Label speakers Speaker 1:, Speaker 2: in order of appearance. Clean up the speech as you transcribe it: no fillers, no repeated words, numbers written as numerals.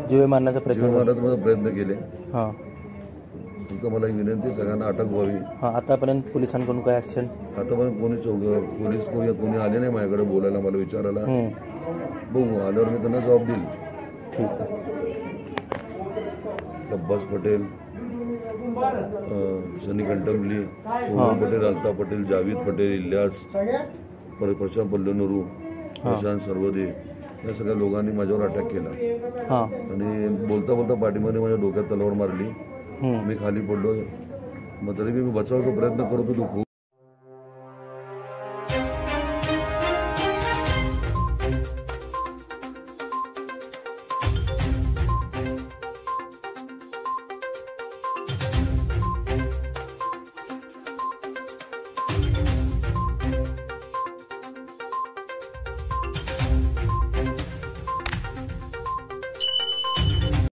Speaker 1: जीवे मारण्याचा
Speaker 2: प्रयत्न केले।
Speaker 1: हां,
Speaker 2: फक्त मला एक विनंती आहे, सगळ्यांना अटक व्हावी।
Speaker 1: हां, आतापर्यंत पोलिसांकडून काय ॲक्शन?
Speaker 2: आतापर्यंत पोलीस कोणी आले नाही माझ्याकडे बोलायला, मला विचारायला। बघू, आल्यावर मी त्यांना जबाब देईल।
Speaker 1: ठीक आहे।
Speaker 2: अब्बास पटेल, सनी कंटमली, सोनम पटेल, अल्ताफ पटेल, जावेद पटेल, इलियास, प्रशांत बल्लनरू, प्रशांत सरवदे, या सगळ्या लोकांनी माझ्यावर अटॅक केला आणि बोलता बोलता पाठीमध्ये माझ्या डोक्यात तलवार मारली। मी खाली पडलो, मग तरी मी बचावायचा प्रयत्न करत होतो खूप।